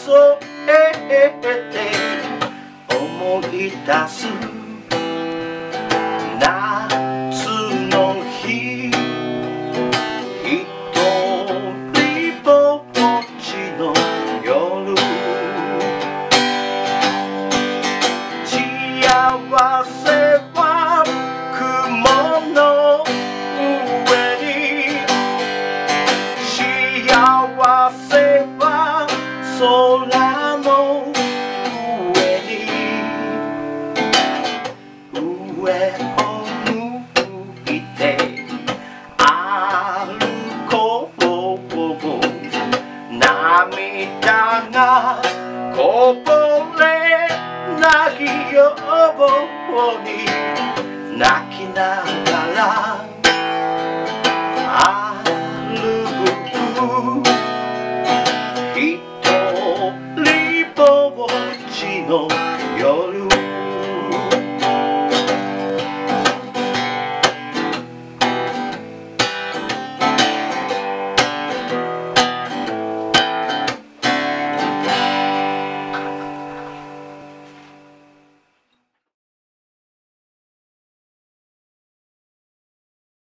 添えて思い出す夏の日、一人ぼっちの夜、幸せは雲の上に、幸せは空の上に、上を向いて歩こう、涙がこぼれないように泣きながら